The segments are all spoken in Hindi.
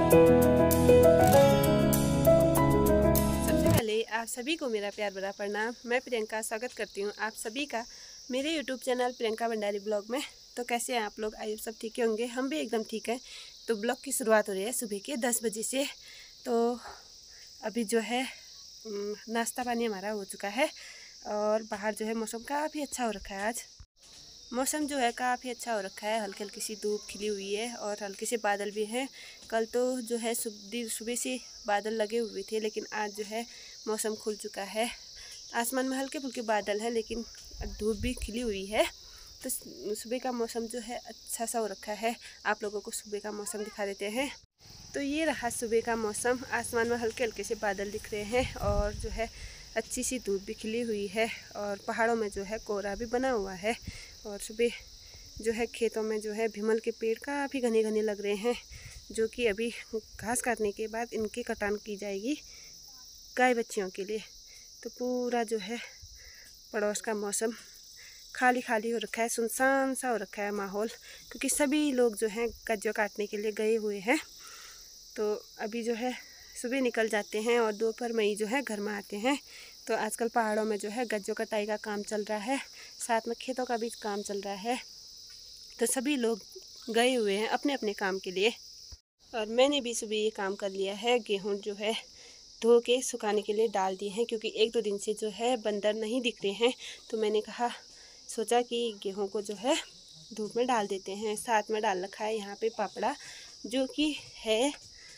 सबसे पहले आप सभी को मेरा प्यार भरा प्रणाम। मैं प्रियंका स्वागत करती हूँ आप सभी का मेरे YouTube channel Priyanka Bhandari blog में। तो कैसे हैं आप लोग? आइए सब ठीक होंगे, हम भी एकदम ठीक हैं। तो ब्लॉग की शुरुआत हो रही है सुबह के 10 बजे से। तो अभी जो है नाश्ता पानी हमारा हो चुका है और बाहर जो है मौसम काफ़ी अच्छा हो रखा है। आज मौसम जो है काफ़ी अच्छा हो रखा है, हल्की हल्की सी धूप खिली हुई है और हल्के से बादल भी हैं। कल तो जो है सुबह से बादल लगे हुए थे, लेकिन आज जो है मौसम खुल चुका है। आसमान में हल्के फुल्के बादल हैं लेकिन धूप भी खिली हुई है। तो सुबह का मौसम जो है अच्छा सा हो रखा है। आप लोगों को सुबह का मौसम दिखा देते हैं। तो ये रहा सुबह का मौसम। आसमान में हल्के हल्के से बादल दिख रहे हैं और जो है अच्छी सी धूप भी खिली हुई है और पहाड़ों में जो है कोहरा भी बना हुआ है। और सुबह जो है खेतों में जो है भीमल के पेड़ काफ़ी घने घने लग रहे हैं, जो कि अभी घास काटने के बाद इनकी कटान की जाएगी गाय बच्चियों के लिए। तो पूरा जो है पड़ोस का मौसम खाली खाली हो रखा है, सुनसान सा हो रखा है माहौल, क्योंकि सभी लोग जो हैं गज्जों काटने के लिए गए हुए हैं। तो अभी जो है सुबह निकल जाते हैं और दोपहर में ही जो है घर में आते हैं। तो आजकल पहाड़ों में जो है गज्जों कटाई का काम चल रहा है, साथ में खेतों का भी काम चल रहा है। तो सभी लोग गए हुए हैं अपने अपने काम के लिए और मैंने भी सुबह ये काम कर लिया है। गेहूँ जो है धो के सुखाने के लिए डाल दिए हैं, क्योंकि 1-2 दिन से जो है बंदर नहीं दिख रहे हैं। तो मैंने सोचा कि गेहूँ को जो है धूप में डाल देते हैं। साथ में डाल रखा है यहाँ पे पापड़ा, जो कि है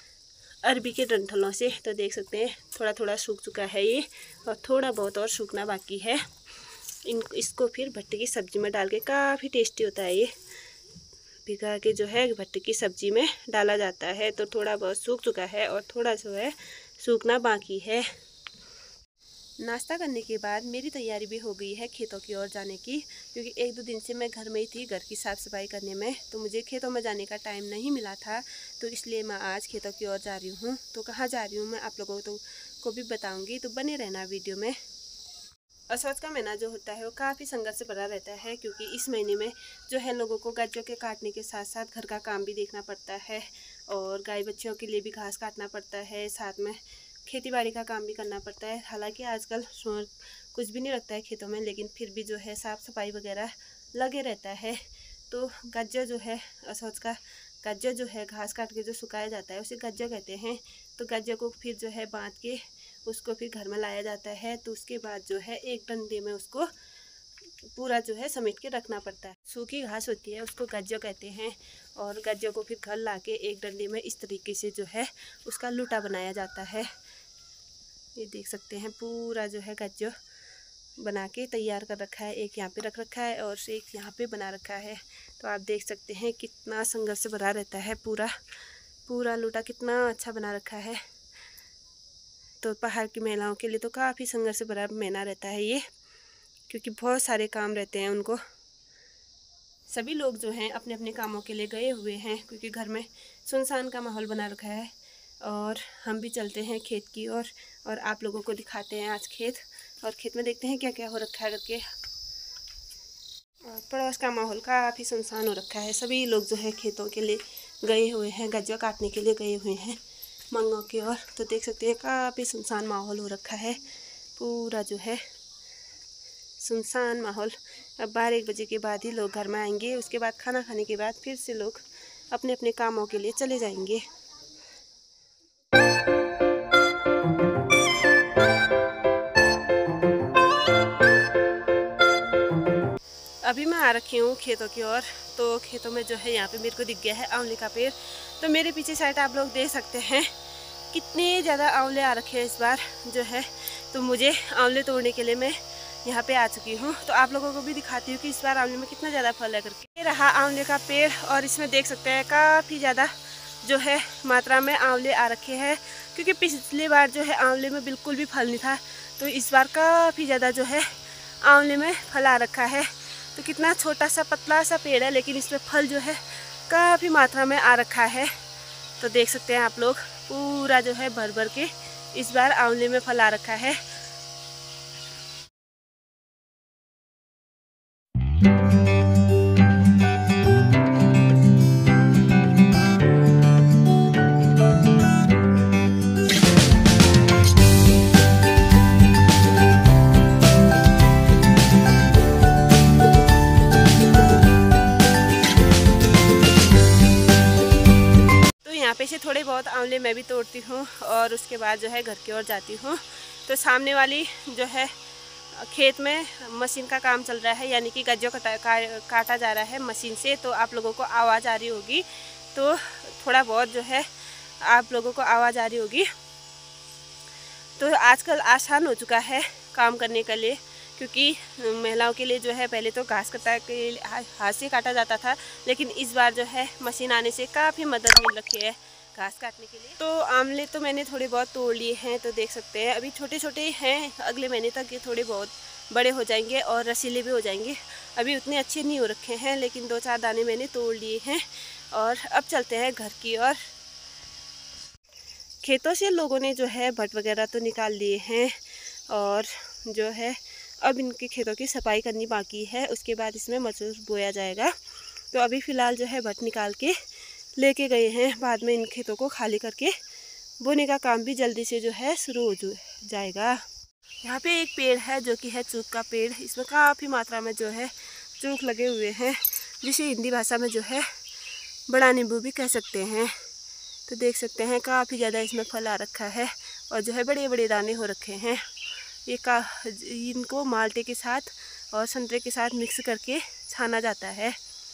अरबी के डंठलों से। तो देख सकते हैं थोड़ा थोड़ा सूख चुका है ये और थोड़ा बहुत और सूखना बाकी है। इसको फिर भट्टे की सब्ज़ी में डाल के काफ़ी टेस्टी होता है। ये भिगा के जो है भट्टे की सब्ज़ी में डाला जाता है। तो थोड़ा बहुत सूख चुका है और थोड़ा जो है सूखना बाकी है। नाश्ता करने के बाद मेरी तैयारी भी हो गई है खेतों की ओर जाने की, क्योंकि 1-2 दिन से मैं घर में ही थी घर की साफ़ सफाई करने में। तो मुझे खेतों में जाने का टाइम नहीं मिला था, तो इसलिए मैं आज खेतों की ओर जा रही हूँ। तो कहाँ जा रही हूँ मैं आप लोगों को भी बताऊँगी, तो बने रहना वीडियो में। असोज का महीना जो होता है वो काफ़ी संघर्ष से भरा रहता है, क्योंकि इस महीने में जो है लोगों को गज्जों के काटने के साथ साथ घर का काम भी देखना पड़ता है और गाय बच्चियों के लिए भी घास काटना पड़ता है, साथ में खेती बाड़ी का काम भी करना पड़ता है। हालांकि आजकल कुछ भी नहीं रखता है खेतों में, लेकिन फिर भी जो है साफ़ सफाई वगैरह लगे रहता है। तो गज्जा जो है असोज का गज्जा जो है घास काट के जो सुखाया जाता है उसे गज्जा कहते हैं। तो गज्जे को फिर जो है बांध के उसको फिर घर में लाया जाता है। तो उसके बाद जो है एक डंडे में उसको पूरा जो है समेट के रखना पड़ता है। सूखी घास होती है उसको गज्जो कहते हैं और गज्जो को फिर घर लाके एक डंडे में इस तरीके से जो है उसका लूटा बनाया जाता है। ये देख सकते हैं पूरा जो है गज्जो बना के तैयार कर रखा है। एक यहाँ पे रख रखा है और एक यहाँ पे बना रखा है। तो आप देख सकते हैं कितना संघर्ष से भरा रहता है। पूरा लूटा कितना अच्छा बना रखा है। तो पहाड़ की महिलाओं के लिए तो काफ़ी संघर्ष से भरा महीना रहता है ये, क्योंकि बहुत सारे काम रहते हैं उनको। सभी लोग जो हैं अपने अपने कामों के लिए गए हुए हैं, क्योंकि घर में सुनसान का माहौल बना रखा है। और हम भी चलते हैं खेत की ओर और आप लोगों को दिखाते हैं आज खेत, और खेत में देखते हैं क्या क्या हो रखा है करके। और पड़ोस का माहौल काफ़ी सुनसान हो रखा है। सभी लोग जो है खेतों के लिए गए हुए हैं, गज्जा काटने के लिए गए हुए हैं मंगों की ओर। तो देख सकते हैं काफ़ी सुनसान माहौल हो रखा है। पूरा जो है सुनसान माहौल। अब 12-1 बजे के बाद ही लोग घर में आएंगे। उसके बाद खाना खाने के बाद फिर से लोग अपने अपने कामों के लिए चले जाएंगे। अभी मैं आ रखी हूँ खेतों की ओर। तो खेतों में जो है यहाँ पे मेरे को दिख गया है आंवले का पेड़। तो मेरे पीछे साइड आप लोग देख सकते हैं कितने ज़्यादा आंवले आ रखे हैं इस बार जो है। तो मुझे आंवले तोड़ने के लिए मैं यहाँ पे आ चुकी हूँ। तो आप लोगों को भी दिखाती हूँ कि इस बार आंवले में कितना ज़्यादा फल है करके। ये रहा आंवले का पेड़ और इसमें देख सकते हैं काफ़ी ज़्यादा जो है मात्रा में आंवले आ रखे हैं, क्योंकि पिछली बार जो है आंवले में बिल्कुल भी फल नहीं था। तो इस बार काफ़ी ज़्यादा जो है आंवले में फल आ रखा है। तो कितना छोटा सा पतला सा पेड़ है, लेकिन इसमें फल जो है काफ़ी मात्रा में आ रखा है। तो देख सकते हैं आप लोग पूरा जो है भर भर के इस बार आंवले में फल आ रखा है। यहाँ पे से थोड़े बहुत आंवले मैं भी तोड़ती हूँ और उसके बाद जो है घर की ओर जाती हूँ। तो सामने वाली जो है खेत में मशीन का काम चल रहा है, यानी कि गज्जों काटा जा रहा है मशीन से। तो आप लोगों को आवाज़ आ रही होगी, तो थोड़ा बहुत जो है आप लोगों को आवाज़ आ रही होगी। तो आजकल आसान हो चुका है काम करने के लिए, क्योंकि महिलाओं के लिए जो है पहले तो घास कटाई के लिए हाथ से काटा जाता था, लेकिन इस बार जो है मशीन आने से काफ़ी मदद मिल रखी है घास काटने के लिए। तो आंवले तो मैंने थोड़े बहुत तोड़ लिए हैं, तो देख सकते हैं अभी छोटे छोटे हैं, अगले महीने तक ये थोड़े बहुत बड़े हो जाएंगे और रसीले भी हो जाएंगे। अभी उतने अच्छे नहीं हो रखे हैं, लेकिन 2-4 दाने मैंने तोड़ लिए हैं। और अब चलते हैं घर की ओर। खेतों से लोगों ने जो है भट वगैरह तो निकाल लिए हैं, और जो है अब इनके खेतों की सफाई करनी बाकी है, उसके बाद इसमें मसूर बोया जाएगा। तो अभी फ़िलहाल जो है भट निकाल के लेके गए हैं, बाद में इन खेतों को खाली करके बोने का काम भी जल्दी से जो है शुरू हो जाएगा। यहाँ पे एक पेड़ है जो कि है चूक का पेड़। इसमें काफ़ी मात्रा में जो है चूक लगे हुए हैं, जिसे हिंदी भाषा में जो है बड़ा नींबू भी कह सकते हैं। तो देख सकते हैं काफ़ी ज़्यादा इसमें फल आ रखा है और जो है बड़े बड़े दाने हो रखे हैं। इनको माल्टे के साथ और संतरे के साथ मिक्स करके छाना जाता है।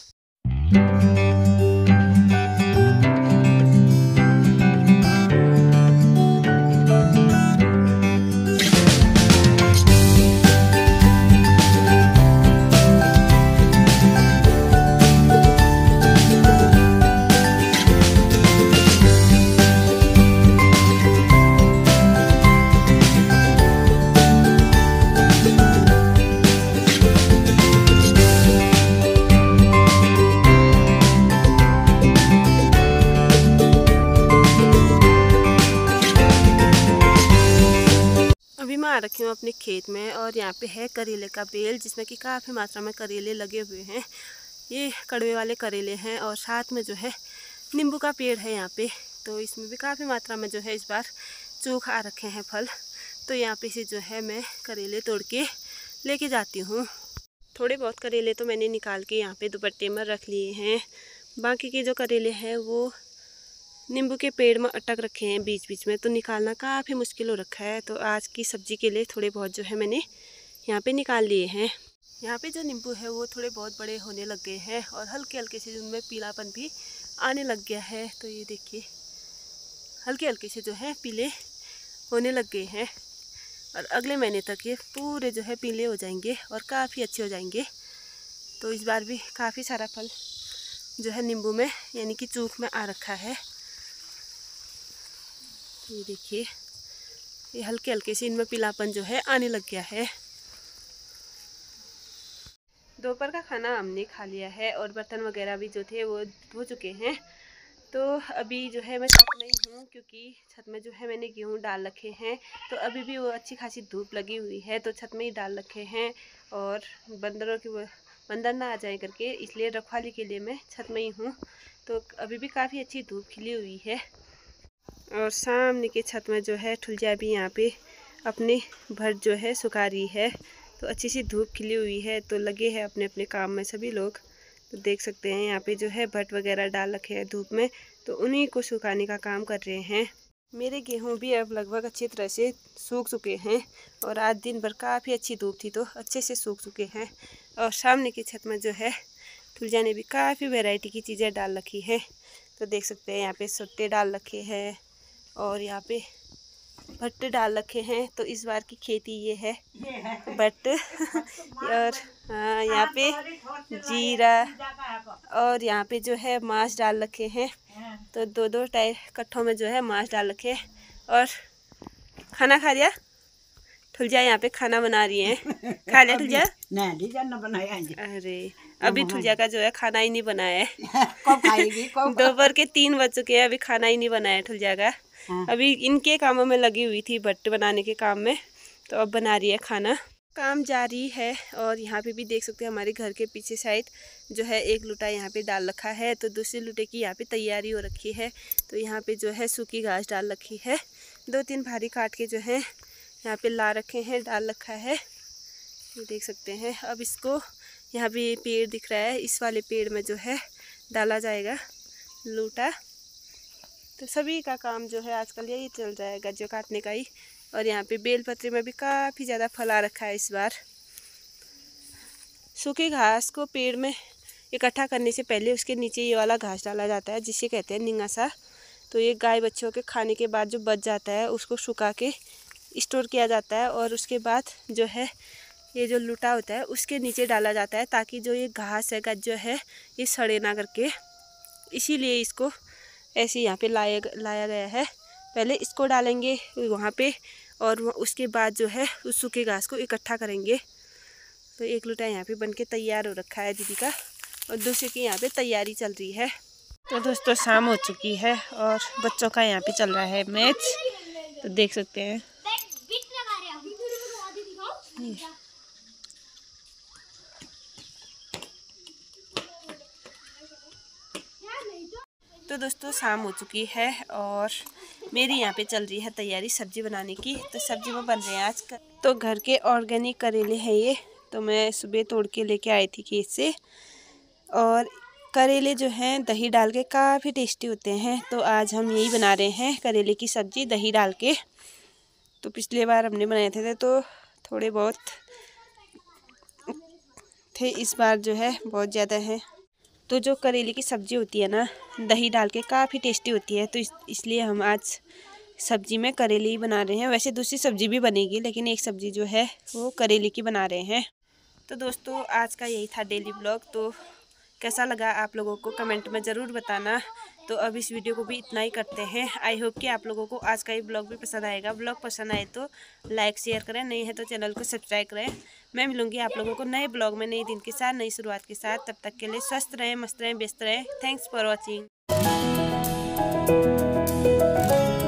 आ रखी हूँ अपने खेत में, और यहाँ पे है करेले का बेल, जिसमें कि काफ़ी मात्रा में करेले लगे हुए हैं। ये कड़वे वाले करेले हैं, और साथ में जो है नींबू का पेड़ है यहाँ पे। तो इसमें भी काफ़ी मात्रा में जो है इस बार चूख आ रखे हैं फल। तो यहाँ पे से जो है मैं करेले तोड़ के लेके जाती हूँ। थोड़े बहुत करेले तो मैंने निकाल के यहाँ पे दुपट्टे में रख लिए हैं। बाकी के जो करेले हैं वो नींबू के पेड़ में अटक रखे हैं बीच बीच में, तो निकालना काफ़ी मुश्किल हो रखा है। तो आज की सब्ज़ी के लिए थोड़े बहुत जो है मैंने यहाँ पे निकाल लिए हैं। यहाँ पे जो नींबू है वो थोड़े बहुत बड़े होने लग गए हैं, और हल्के हल्के से उनमें पीलापन भी आने लग गया है। तो ये देखिए हल्के हल्के से जो है पीले होने लग गए हैं, और अगले महीने तक ये पूरे जो है पीले हो जाएंगे और काफ़ी अच्छे हो जाएंगे। तो इस बार भी काफ़ी सारा फल जो है नींबू में यानी कि चूख में आ रखा है। ये देखिए ये हल्के हल्के से इनमें पीलापन जो है आने लग गया है। दोपहर का खाना हमने खा लिया है, और बर्तन वगैरह भी जो थे वो धो चुके हैं। तो अभी जो है मैं छत में ही हूँ, क्योंकि छत में जो है मैंने गेहूँ डाल रखे हैं। तो अभी भी वो अच्छी खासी धूप लगी हुई है, तो छत में ही डाल रखे हैं, और बंदर ना आ जाए करके, इसलिए रखवाली के लिए मैं छत में ही हूँ। तो अभी भी काफ़ी अच्छी धूप खिली हुई है, और सामने के छत में जो है ठुलजा भी यहाँ पे अपने भट जो है सुखा रही है। तो अच्छी सी धूप खिली हुई है, तो लगे हैं अपने अपने काम में सभी लोग। तो देख सकते हैं यहाँ पे जो है भट वगैरह डाल रखे हैं धूप में, तो उन्हीं को सुखाने का काम कर रहे हैं। मेरे गेहूँ भी अब लगभग अच्छी तरह से सूख चुके हैं, और आज दिन भर काफ़ी अच्छी धूप थी तो अच्छे से सूख चुके हैं। और सामने की छत में जो है ठुलजा ने भी काफ़ी वैरायटी की चीज़ें डाल रखी है। तो देख सकते हैं यहाँ पे सुट्टे डाल रखे हैं, और यहाँ पे भट्टे डाल रखे हैं। तो इस बार की खेती ये है भट्ट और यहाँ पे जीरा, और यहाँ पे जो है मांस डाल रखे हैं। तो 2-2 कट्ठों में जो है मांस डाल रखे हैं। और खाना खा लिया? ठुलजा यहाँ पे खाना बना रही है। खा लिया ठुलजा? अरे अभी ठुलजा का जो है खाना ही नहीं बनाया है। कब खाएगी? दोपहर के 3 बज चुके हैं, अभी खाना ही नहीं बनाया ठुलजा का। अभी इनके कामों में लगी हुई थी, भट्ट बनाने के काम में, तो अब बना रही है खाना। काम जारी है। और यहाँ पे भी देख सकते हैं हमारे घर के पीछे साइड जो है एक लुटा यहाँ पे डाल रखा है, तो दूसरे लुटे की यहाँ पे तैयारी हो रखी है। तो यहाँ पे जो है सूखी घास डाल रखी है, 2-3 भारी काट के जो है यहाँ पे ला रखे हैं, डाल रखा है। ये देख सकते हैं। अब इसको यहाँ पे पेड़ दिख रहा है, इस वाले पेड़ में जो है डाला जाएगा लूटा। तो सभी का काम जो है आजकल यही चल रहा है, गज्जों काटने का ही। और यहाँ पे बेलपत्री में भी काफ़ी ज़्यादा फल आ रखा है इस बार। सूखी घास को पेड़ में इकट्ठा करने से पहले उसके नीचे ये वाला घास डाला जाता है, जिसे कहते हैं निंगासा। तो ये गाय बच्चों के खाने के बाद जो बच जाता है उसको सुखा के स्टोर किया जाता है, और उसके बाद जो है ये जो लूटा होता है उसके नीचे डाला जाता है, ताकि जो ये घास है गज्जो है ये सड़े ना करके। इसीलिए इसको ऐसे यहाँ पे लाया गया है। पहले इसको डालेंगे वहाँ पे, और उसके बाद जो है उस सूखे घास को इकट्ठा करेंगे। तो एक लूटा यहाँ पे बनके तैयार हो रखा है दीदी का, और दूसरे की यहाँ पे तैयारी चल रही है। तो दोस्तों शाम हो चुकी है और बच्चों का यहाँ पे चल रहा है मैच, तो देख सकते हैं। तो दोस्तों शाम हो चुकी है और मेरी यहाँ पे चल रही है तैयारी सब्जी बनाने की। तो सब्जी में बन रहे हैं आज तो घर के ऑर्गेनिक करेले हैं ये, तो मैं सुबह तोड़ के लेके आई थी खेत से। और करेले जो हैं दही डाल के काफ़ी टेस्टी होते हैं, तो आज हम यही बना रहे हैं करेले की सब्ज़ी दही डाल के। तो पिछले बार हमने बनाए थे तो थोड़े बहुत थे, इस बार जो है बहुत ज़्यादा है। तो जो करेले की सब्ज़ी होती है ना दही डाल के काफ़ी टेस्टी होती है, तो इसलिए हम आज सब्ज़ी में करेले ही बना रहे हैं। वैसे दूसरी सब्ज़ी भी बनेगी, लेकिन एक सब्ज़ी जो है वो करेले की बना रहे हैं। तो दोस्तों आज का यही था डेली ब्लॉग। तो कैसा लगा आप लोगों को कमेंट में ज़रूर बताना। तो अब इस वीडियो को भी इतना ही करते हैं। आई होप कि आप लोगों को आज का ये ब्लॉग भी पसंद आएगा। ब्लॉग पसंद आए तो लाइक शेयर करें, नहीं है तो चैनल को सब्सक्राइब करें। मैं मिलूंगी आप लोगों को नए ब्लॉग में, नए दिन के साथ, नई शुरुआत के साथ। तब तक के लिए स्वस्थ रहें, मस्त रहें, व्यस्त रहें। Thanks for watching.